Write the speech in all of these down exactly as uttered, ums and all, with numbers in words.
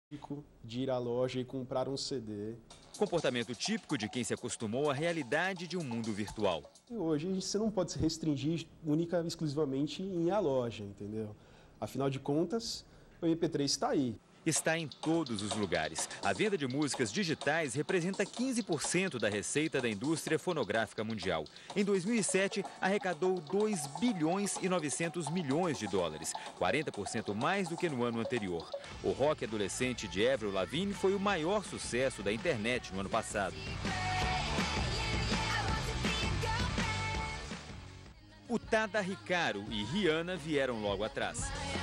De ir à loja e comprar um C D. Comportamento típico de quem se acostumou à realidade de um mundo virtual. E hoje você não pode se restringir única e exclusivamente em ir à loja, entendeu? Afinal de contas, o M P três está aí. Está em todos os lugares. A venda de músicas digitais representa quinze por cento da receita da indústria fonográfica mundial. Em dois mil e sete, arrecadou dois bilhões e novecentos milhões de dólares, quarenta por cento mais do que no ano anterior. O rock adolescente de Avril Lavigne foi o maior sucesso da internet no ano passado. Utada Hikaru e Rihanna vieram logo atrás.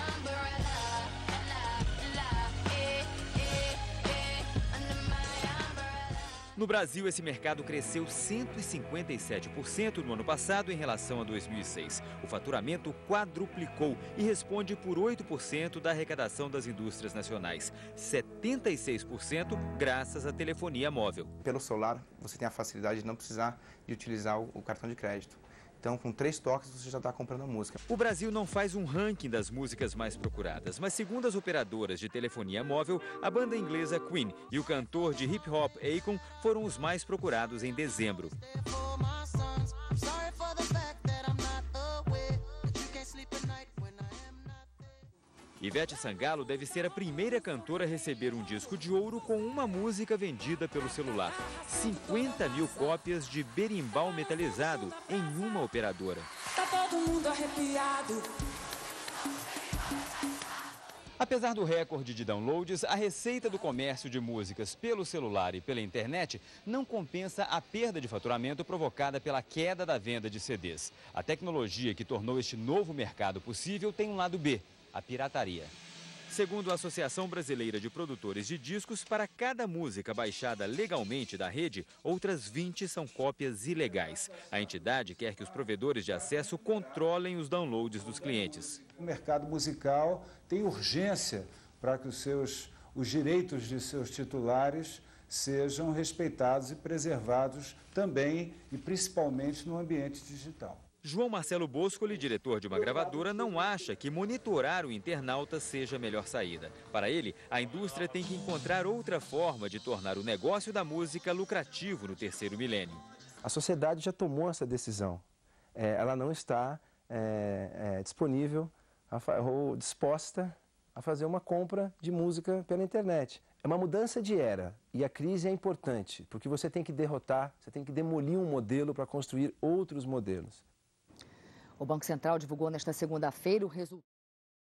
No Brasil, esse mercado cresceu cento e cinquenta e sete por cento no ano passado em relação a dois mil e seis. O faturamento quadruplicou e responde por oito por cento da arrecadação das indústrias nacionais. setenta e seis por cento graças à telefonia móvel. Pelo celular, você tem a facilidade de não precisar de utilizar o cartão de crédito. Então, com três toques, você já está comprando a música. O Brasil não faz um ranking das músicas mais procuradas, mas segundo as operadoras de telefonia móvel, a banda inglesa Queen e o cantor de hip-hop Akon foram os mais procurados em dezembro. Ivete Sangalo deve ser a primeira cantora a receber um disco de ouro com uma música vendida pelo celular. cinquenta mil cópias de Berimbau Metalizado em uma operadora. Tá todo mundo arrepiado. Apesar do recorde de downloads, a receita do comércio de músicas pelo celular e pela internet não compensa a perda de faturamento provocada pela queda da venda de C Ds. A tecnologia que tornou este novo mercado possível tem um lado B: a pirataria. Segundo a Associação Brasileira de Produtores de Discos, para cada música baixada legalmente da rede, outras vinte são cópias ilegais. A entidade quer que os provedores de acesso controlem os downloads dos clientes. O mercado musical tem urgência para que os, seus, os direitos de seus titulares sejam respeitados e preservados também e principalmente no ambiente digital. João Marcelo Boscoli, diretor de uma gravadora, não acha que monitorar o internauta seja a melhor saída. Para ele, a indústria tem que encontrar outra forma de tornar o negócio da música lucrativo no terceiro milênio. A sociedade já tomou essa decisão. É, ela não está é, é, disponível a, ou disposta a fazer uma compra de música pela internet. É uma mudança de era e a crise é importante, porque você tem que derrotar, você tem que demolir um modelo para construir outros modelos. O Banco Central divulgou nesta segunda-feira o resultado.